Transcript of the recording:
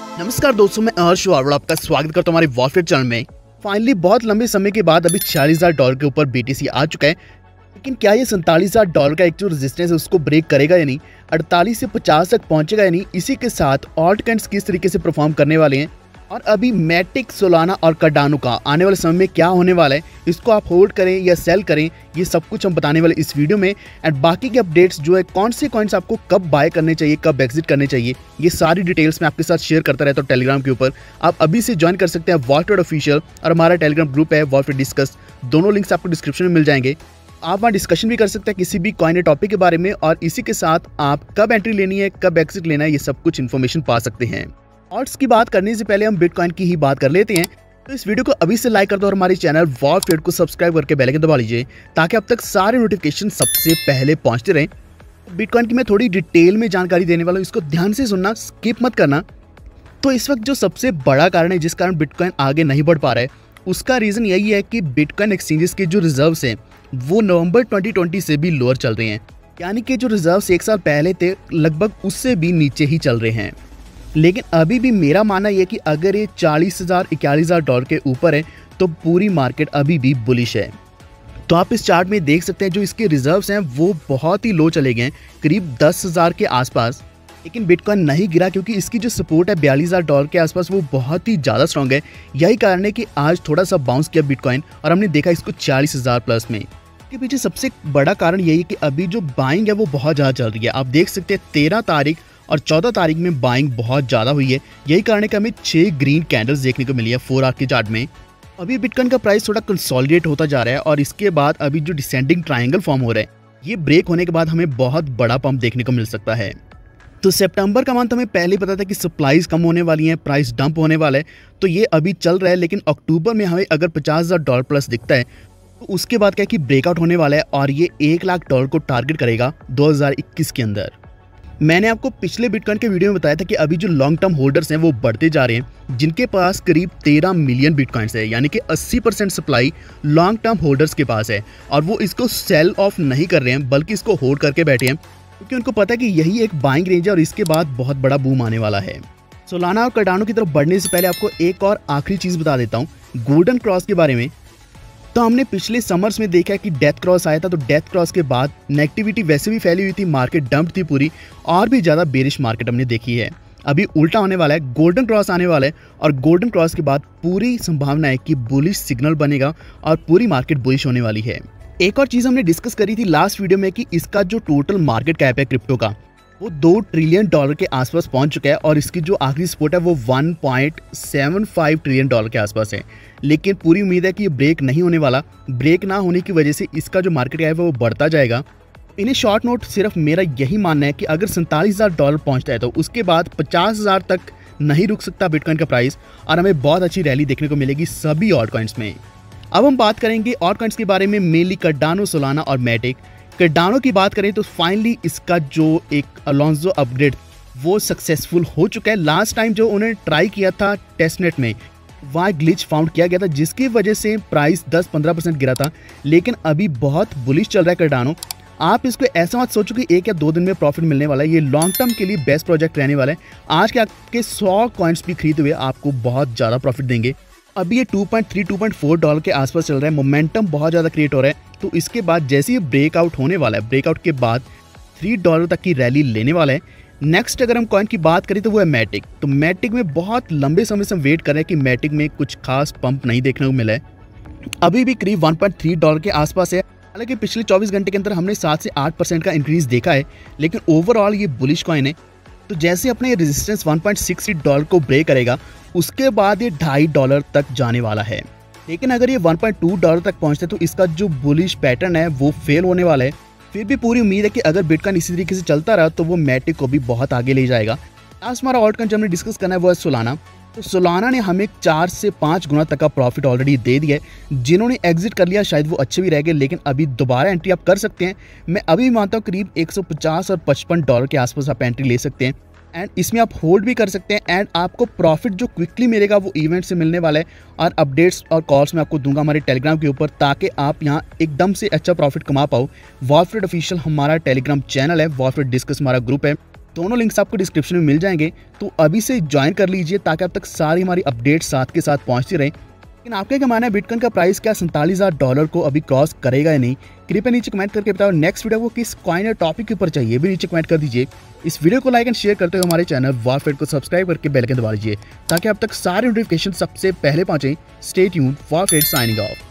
नमस्कार दोस्तों, मैं हर्ष और आपका स्वागत करता हूं हमारे वॉरफेयर चैनल में। फाइनली बहुत लंबे समय के बाद अभी $46,000 के ऊपर BTC आ चुका है, लेकिन क्या ये $47,000 का एक जो रेजिस्टेंस है उसको ब्रेक करेगा या नहीं, 48 से 50 तक पहुंचेगा या नहीं। इसी के साथ ऑल्ट कॉइन्स किस तरीके से परफॉर्म करने वाले हैं और अभी मैटिक, सोलाना और कार्डानो का आने वाले समय में क्या होने वाला है, इसको आप होल्ड करें या सेल करें, ये सब कुछ हम बताने वाले इस वीडियो में। एंड बाकी के अपडेट्स जो है, कौन से कॉइन्स आपको कब बाय करने चाहिए, कब एग्जिट करने चाहिए, ये सारी डिटेल्स मैं आपके साथ शेयर करता रहता हूँ टेलीग्राम के ऊपर। आप अभी से ज्वाइन कर सकते हैं वॉरफेयर ऑफिशियल, और हमारा टेलीग्राम ग्रुप है वॉरफेयर डिस्कस, दोनों लिंक्स आपको डिस्क्रिप्शन में मिल जाएंगे। आप वहाँ डिस्कशन भी कर सकते हैं किसी भी कॉइन या टॉपिक के बारे में, और इसी के साथ आप कब एंट्री लेनी है, कब एग्जिट लेना है, ये सब कुछ इन्फॉर्मेशन पा सकते हैं। ऑल्ट्स की बात करने से पहले हम बिटकॉइन की ही बात कर लेते हैं। तो इस वीडियो को अभी से लाइक कर दो और हमारे चैनल वॉरफेयर को सब्सक्राइब करके बेल आइकन दबा लीजिए, ताकि अब तक सारे नोटिफिकेशन सबसे पहले पहुंचते रहें। बिटकॉइन की मैं थोड़ी डिटेल में जानकारी देने वाला हूँ, इसको ध्यान से सुनना, स्किप मत करना। तो इस वक्त जो सबसे बड़ा कारण है जिस कारण बिटकॉइन आगे नहीं बढ़ पा रहा है, उसका रीज़न यही है कि बिटकॉइन एक्सचेंजेस के जो रिजर्व्स हैं वो नवंबर 2020 से भी लोअर चल रहे हैं, यानी कि जो रिजर्व्स एक साल पहले थे लगभग उससे भी नीचे ही चल रहे हैं। लेकिन अभी भी मेरा मानना यह कि अगर ये $40,000-$41,000 के ऊपर है तो पूरी मार्केट अभी भी बुलिश है। तो आप इस चार्ट में देख सकते हैं जो इसके रिजर्व्स हैं वो बहुत ही लो चले गए हैं, करीब 10,000 के आसपास। लेकिन बिटकॉइन नहीं गिरा क्योंकि इसकी जो सपोर्ट है $42,000 के आसपास वो बहुत ही ज़्यादा स्ट्रॉन्ग है। यही कारण है कि आज थोड़ा सा बाउंस किया बिटकॉइन और हमने देखा इसको 40,000 प्लस में। इसके पीछे सबसे बड़ा कारण यही है कि अभी जो बाइंग है वो बहुत ज़्यादा चल रही है। आप देख सकते हैं 13 तारीख और 14 तारीख में बाइंग बहुत ज़्यादा हुई है। यही कारण है कि हमें 6 ग्रीन कैंडल्स देखने को मिली है 4 आवर के चार्ट में। अभी बिटकॉइन का प्राइस थोड़ा कंसोलिडेट होता जा रहा है और इसके बाद अभी जो डिसेंडिंग ट्रायंगल फॉर्म हो रहा है, ये ब्रेक होने के बाद हमें बहुत बड़ा पंप देखने को मिल सकता है। तो सितंबर का मंथ हमें पहले पता था कि सप्लाईज कम होने वाली हैं, प्राइस डंप होने वाला है, तो ये अभी चल रहा है। लेकिन अक्टूबर में हमें अगर $50,000 प्लस दिखता है तो उसके बाद क्या है कि ब्रेकआउट होने वाला है और ये $1,00,000 को टारगेट करेगा 2021 के अंदर। मैंने आपको पिछले बिटकॉइन के वीडियो में बताया था कि अभी जो लॉन्ग टर्म होल्डर्स हैं वो बढ़ते जा रहे हैं, जिनके पास करीब 13 मिलियन बिटकॉइंस है, यानी कि 80% सप्लाई लॉन्ग टर्म होल्डर्स के पास है। और वो इसको सेल ऑफ नहीं कर रहे हैं बल्कि इसको होल्ड करके बैठे हैं, क्योंकि उनको पता है कि यही एक बाइंग रेंज है और इसके बाद बहुत बड़ा बूम आने वाला है। सोलाना और कार्डानो की तरफ बढ़ने से पहले आपको एक और आखिरी चीज़ बता देता हूँ गोल्डन क्रॉस के बारे में। तो हमने पिछले समर्स में देखा कि डेथ क्रॉस आया था, तो डेथ क्रॉस के बाद नेगेटिविटी वैसे भी फैली हुई थी, मार्केट डंप थी पूरी, और भी ज़्यादा बेरिश मार्केट हमने देखी है। अभी उल्टा होने वाला है, गोल्डन क्रॉस आने वाला है और गोल्डन क्रॉस के बाद पूरी संभावना है कि बुलिश सिग्नल बनेगा और पूरी मार्केट बुलिश होने वाली है। एक और चीज़ हमने डिस्कस करी थी लास्ट वीडियो में कि इसका जो टोटल मार्केट कैप है क्रिप्टो का, वो $2 ट्रिलियन के आसपास पहुंच चुका है और इसकी जो आखिरी सपोर्ट है वो $1.75 ट्रिलियन के आसपास है। लेकिन पूरी उम्मीद है कि ये ब्रेक नहीं होने वाला। ब्रेक ना होने की वजह से इसका जो मार्केट कैप है वो बढ़ता जाएगा। इन्हें शॉर्ट नोट सिर्फ मेरा यही मानना है कि अगर $47,000 पहुंचता है तो उसके बाद 50,000 तक नहीं रुक सकता बिटकॉइन का प्राइस, और हमें बहुत अच्छी रैली देखने को मिलेगी सभी ऑल्ट कॉइन्स में। अब हम बात करेंगे ऑल्ट कॉइन्स के बारे में, मेनली कार्डानो, सोलाना और मैटिक। कार्डानो की बात करें तो फाइनली इसका जो एक अलोंजो अपग्रेड वो सक्सेसफुल हो चुका है। लास्ट टाइम जो उन्होंने ट्राई किया था टेस्टनेट में, वहाँ ग्लिच फाउंड किया गया था जिसकी वजह से प्राइस 10-15% गिरा था। लेकिन अभी बहुत बुलिश चल रहा है कार्डानो। आप इसको ऐसा मत सोचो कि 1 या 2 दिन में प्रॉफिट मिलने वाला है। ये लॉन्ग टर्म के लिए बेस्ट प्रोजेक्ट रहने वाला है। आज के आपके 100 कॉइन्स भी खरीदे हुए आपको बहुत ज़्यादा प्रॉफिट देंगे। अभी ये $2.3-2.4 के आसपास चल रहा है, मोमेंटम बहुत ज़्यादा क्रिएट हो रहा है। तो इसके बाद जैसे ये ब्रेकआउट होने वाला है, ब्रेकआउट के बाद $3 तक की रैली लेने वाला है। नेक्स्ट अगर हम कॉइन की बात करें तो वो है मैटिक। तो मैटिक में बहुत लंबे समय से हम वेट कर रहे हैं कि मैटिक में कुछ खास पंप नहीं देखने को मिला है। अभी भी करीब $1.3 के आसपास है। हालांकि पिछले 24 घंटे के अंदर हमने 7 से 8% का इंक्रीज देखा है, लेकिन ओवरऑल ये बुलिश कॉइन है। तो जैसे अपने रेजिस्टेंस $1.63 को ब्रेक करेगा उसके बाद ये $2.5 तक जाने वाला है। लेकिन अगर ये $1.2 तक पहुंचते तो इसका जो बुलिश पैटर्न है वो फेल होने वाला है। फिर भी पूरी उम्मीद है कि अगर बिटकॉइन इसी तरीके से चलता रहा तो वो मैटिक को भी बहुत आगे ले जाएगा। लास्ट हमारा ऑल्ट कॉइन जो हमने डिस्कस करना है वो है सोलाना। तो सोलाना ने हमें 4 से 5 गुना तक का प्रॉफिट ऑलरेडी दे दिया है। जिन्होंने एग्जिट कर लिया शायद वो अच्छे भी रह गए, लेकिन अभी दोबारा एंट्री आप कर सकते हैं। मैं अभी भी मानता हूँ करीब $150 और $55 के आसपास आप एंट्री ले सकते हैं, एंड इसमें आप होल्ड भी कर सकते हैं। एंड आपको प्रॉफिट जो क्विकली मिलेगा वो इवेंट से मिलने वाला है, और अपडेट्स और कॉल्स मैं आपको दूंगा हमारे टेलीग्राम के ऊपर, ताकि आप यहाँ एकदम से अच्छा प्रॉफिट कमा पाओ। वॉरफेयर ऑफिशियल हमारा टेलीग्राम चैनल है, वॉरफेयर डिस्कस हमारा ग्रुप है। दोनों लिंक्स आपको डिस्क्रिप्शन में मिल जाएंगे, तो अभी से ज्वाइन कर लीजिए ताकि अब तक सारी हमारी अपडेट साथ के साथ पहुंचती रहे। लेकिन आपका क्या मानना है, बिटकॉइन का प्राइस क्या $47,000 को अभी क्रॉस करेगा या नहीं? कृपया नीचे कमेंट करके बताओ। नेक्स्ट वीडियो को किस कॉइन या टॉपिक के ऊपर चाहिए भी नीचे कमेंट कर दीजिए। इस वीडियो को लाइक एंड शेयर करते हुए हमारे चैनल वॉरफेड को सब्सक्राइब करके बेल आइकन दबा लीजिए ताकि अब तक सारे नोटिफिकेशन सबसे पहले पहुंचे। Stay tuned, warfare signing of.